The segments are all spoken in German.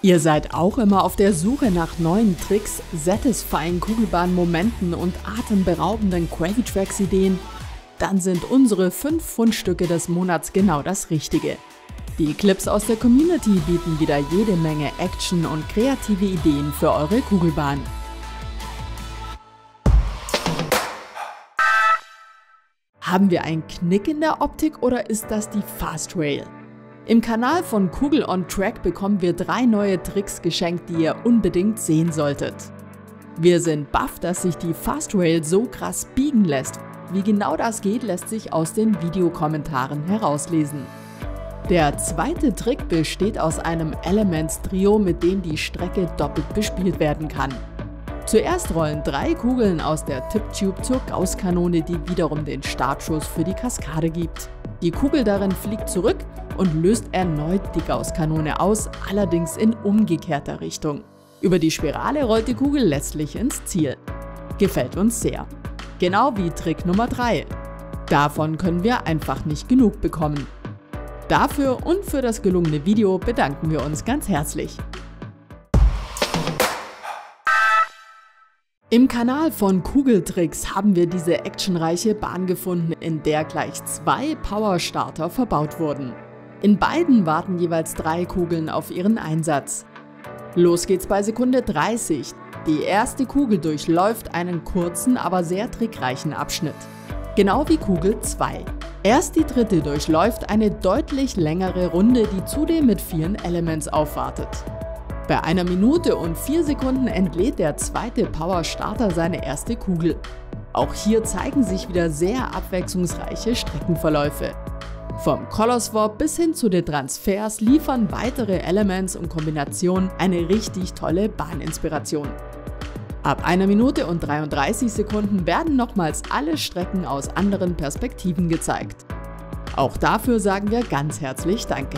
Ihr seid auch immer auf der Suche nach neuen Tricks, satisfying Kugelbahnmomenten und atemberaubenden Gravitrax-Ideen? Dann sind unsere 5 Fundstücke des Monats genau das Richtige. Die Clips aus der Community bieten wieder jede Menge Action und kreative Ideen für eure Kugelbahn. Haben wir einen Knick in der Optik oder ist das die Fast Rail? Im Kanal von Kugel on Track bekommen wir 3 neue Tricks geschenkt, die ihr unbedingt sehen solltet. Wir sind baff, dass sich die Fast Rail so krass biegen lässt. Wie genau das geht, lässt sich aus den Videokommentaren herauslesen. Der zweite Trick besteht aus einem Elements-Trio, mit dem die Strecke doppelt bespielt werden kann. Zuerst rollen 3 Kugeln aus der Tip-Tube zur Gaußkanone, die wiederum den Startschuss für die Kaskade gibt. Die Kugel darin fliegt zurück und löst erneut die Gaußkanone aus, allerdings in umgekehrter Richtung. Über die Spirale rollt die Kugel letztlich ins Ziel. Gefällt uns sehr. Genau wie Trick Nummer 3. Davon können wir einfach nicht genug bekommen. Dafür und für das gelungene Video bedanken wir uns ganz herzlich. Im Kanal von Kugeltricks haben wir diese actionreiche Bahn gefunden, in der gleich 2 Powerstarter verbaut wurden. In beiden warten jeweils 3 Kugeln auf ihren Einsatz. Los geht's bei Sekunde 30. Die erste Kugel durchläuft einen kurzen, aber sehr trickreichen Abschnitt. Genau wie Kugel 2. Erst die dritte durchläuft eine deutlich längere Runde, die zudem mit vielen Elements aufwartet. Bei 1 Minute und 4 Sekunden entlädt der zweite Powerstarter seine erste Kugel. Auch hier zeigen sich wieder sehr abwechslungsreiche Streckenverläufe. Vom Color Swap bis hin zu den Transfers liefern weitere Elements und Kombinationen eine richtig tolle Bahninspiration. Ab 1 Minute und 33 Sekunden werden nochmals alle Strecken aus anderen Perspektiven gezeigt. Auch dafür sagen wir ganz herzlich Danke.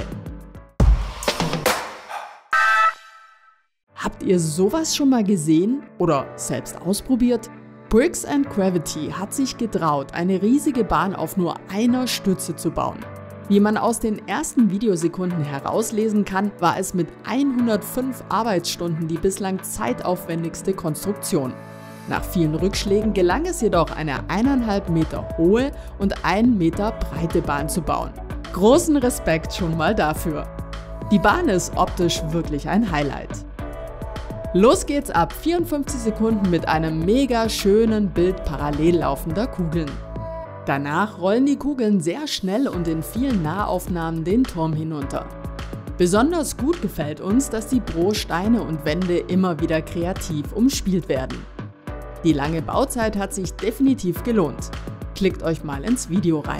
Habt ihr sowas schon mal gesehen oder selbst ausprobiert? Bricks & Gravity hat sich getraut, eine riesige Bahn auf nur einer Stütze zu bauen. Wie man aus den ersten Videosekunden herauslesen kann, war es mit 105 Arbeitsstunden die bislang zeitaufwendigste Konstruktion. Nach vielen Rückschlägen gelang es jedoch, eine 1,5 Meter hohe und 1 Meter breite Bahn zu bauen. Großen Respekt schon mal dafür. Die Bahn ist optisch wirklich ein Highlight. Los geht's ab 54 Sekunden mit einem mega schönen Bild parallel laufender Kugeln. Danach rollen die Kugeln sehr schnell und in vielen Nahaufnahmen den Turm hinunter. Besonders gut gefällt uns, dass die Pro-Steine und Wände immer wieder kreativ umspielt werden. Die lange Bauzeit hat sich definitiv gelohnt. Klickt euch mal ins Video rein.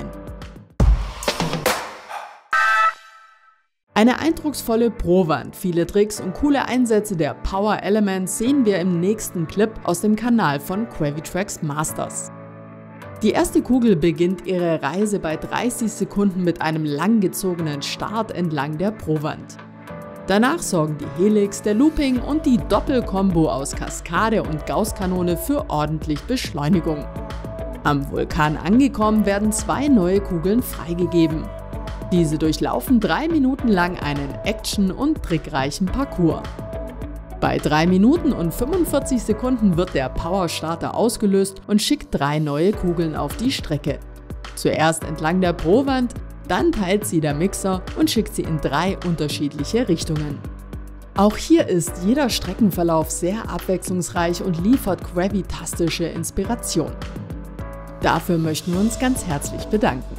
Eine eindrucksvolle Pro-Wand, viele Tricks und coole Einsätze der Power Elements sehen wir im nächsten Clip aus dem Kanal von Gravitrax Masters. Die erste Kugel beginnt ihre Reise bei 30 Sekunden mit einem langgezogenen Start entlang der Pro-Wand. Danach sorgen die Helix, der Looping und die Doppelkombo aus Kaskade und Gaußkanone für ordentlich Beschleunigung. Am Vulkan angekommen werden 2 neue Kugeln freigegeben. Diese durchlaufen 3 Minuten lang einen action- und trickreichen Parcours. Bei 3 Minuten und 45 Sekunden wird der Powerstarter ausgelöst und schickt 3 neue Kugeln auf die Strecke. Zuerst entlang der Pro-Wand, dann teilt sie der Mixer und schickt sie in 3 unterschiedliche Richtungen. Auch hier ist jeder Streckenverlauf sehr abwechslungsreich und liefert gravitastische Inspiration. Dafür möchten wir uns ganz herzlich bedanken.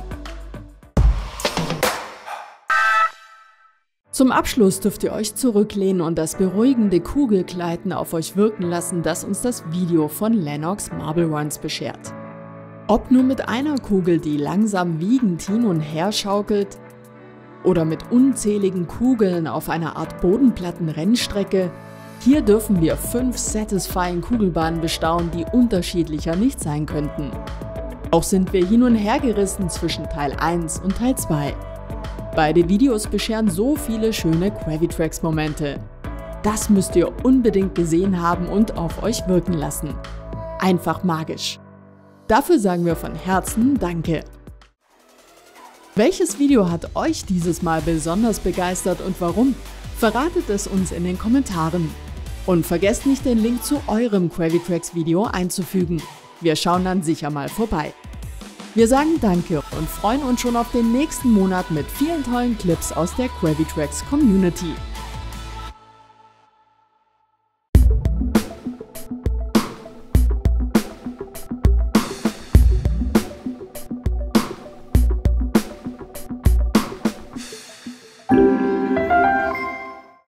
Zum Abschluss dürft ihr euch zurücklehnen und das beruhigende Kugelgleiten auf euch wirken lassen, das uns das Video von Lennox Marble Runs beschert. Ob nur mit einer Kugel, die langsam wiegend hin und her schaukelt, oder mit unzähligen Kugeln auf einer Art Bodenplatten-Rennstrecke, hier dürfen wir 5 satisfying Kugelbahnen bestaunen, die unterschiedlicher nicht sein könnten. Auch sind wir hin und her gerissen zwischen Teil 1 und Teil 2. Beide Videos bescheren so viele schöne Gravitrax-Momente. Das müsst ihr unbedingt gesehen haben und auf euch wirken lassen. Einfach magisch. Dafür sagen wir von Herzen Danke. Welches Video hat euch dieses Mal besonders begeistert und warum? Verratet es uns in den Kommentaren. Und vergesst nicht, den Link zu eurem Gravitrax Video einzufügen. Wir schauen dann sicher mal vorbei. Wir sagen Danke und freuen uns schon auf den nächsten Monat mit vielen tollen Clips aus der Gravitrax Community.